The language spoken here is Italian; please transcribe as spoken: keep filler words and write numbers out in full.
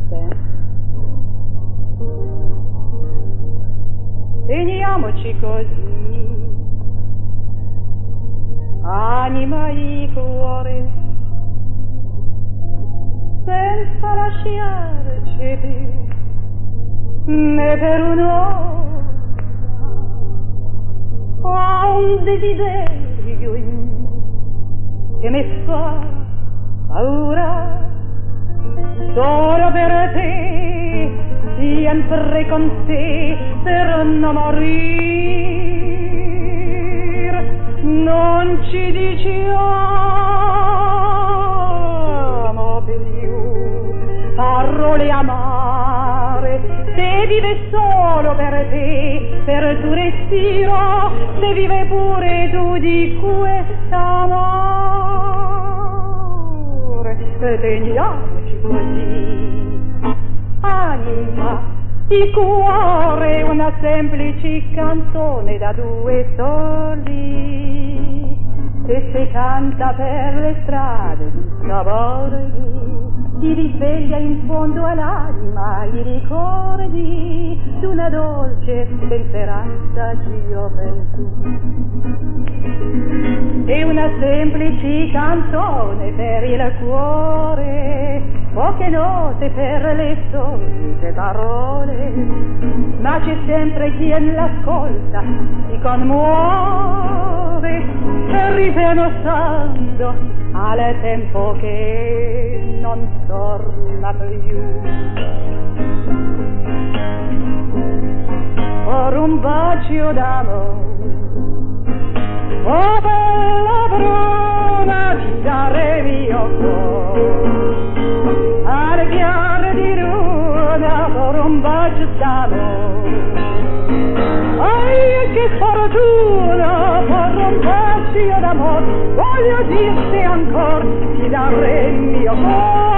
Teniamoci così, anima e cuore, senza lasciarci più né per un'ora. Ho un desiderio in me che mi fa paura, solo per te, sempre con te, per non morire. Non ci diciamo più parole amare, se vive solo per te, per tuo respiro, se vive pure tu di quest'amore. Teniamoci così, anima e cuore, una semplice canzone da due soli, che si canta per le strade d'amore. Ti risveglia in fondo all'anima i ricordi d'una dolce spensierata gioventù. E una semplice canzone per il cuore, poche note per le solite parole, ma c'è sempre chi l'ascolta, si commuove, ripensando al tempo che non torna più. Or un bacio d'amore, oh bella bruna, di dare mio cuore al chiaro di luna, por un bacio d'amore. Ai, che fortuna, por un bacio d'amore, voglio dirti ancora, ti darei il mio cuore.